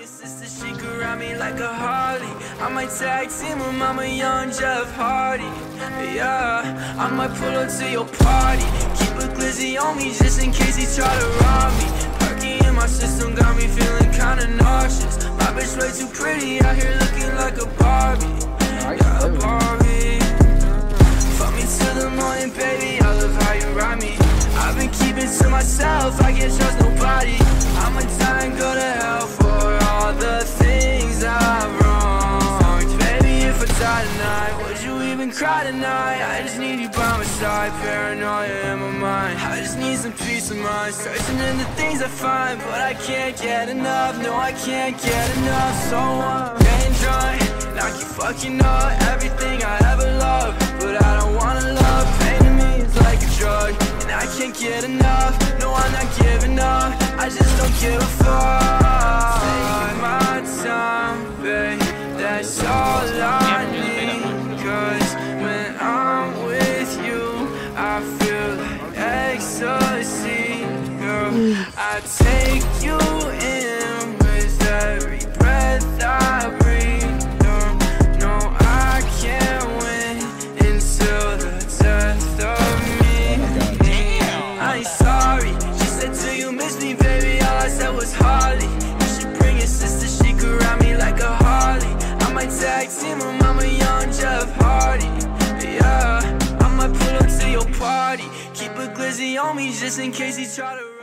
sister, she could ride me like a Harley. I might tag team with Mama Young Jeff Hardy. Yeah, I might pull up to your party. Keep a glizzy on me just in case he try to rob me. Perky in my system got me feeling kinda nauseous. My bitch way too pretty out here looking like a Barbie. Yeah, a Barbie. Fuck me till the morning, baby, I love how you ride me. I've been keeping to myself, I can't trust nobody. I'ma die and go to hell for all the things I've wronged. Baby, if I die tonight, would you even cry tonight? I just need you by my side, paranoia in my mind. I just need some peace of mind, searching in the things I find. But I can't get enough, no I can't get enough. So I'm getting drunk, now keep fucking up everything I ever loved. But I don't wanna love, pain to me is like a drug. And I can't get enough, no I'm not giving up. I just don't give a fuck. Take my time, babe, that's all I need. Cause when I'm with you, I feel like ecstasy. Girl, I take you in with every breath I breathe. No, I can't win until the death of me. I ain't sorry, she said do you miss me, baby? All I said was Harley. You should bring your sister, she could ride me like a Harley. I might tag team with Mama Young Jeff Hardy. Yeah, I might pull up to your party. Keep a glizzy on me just in case he try to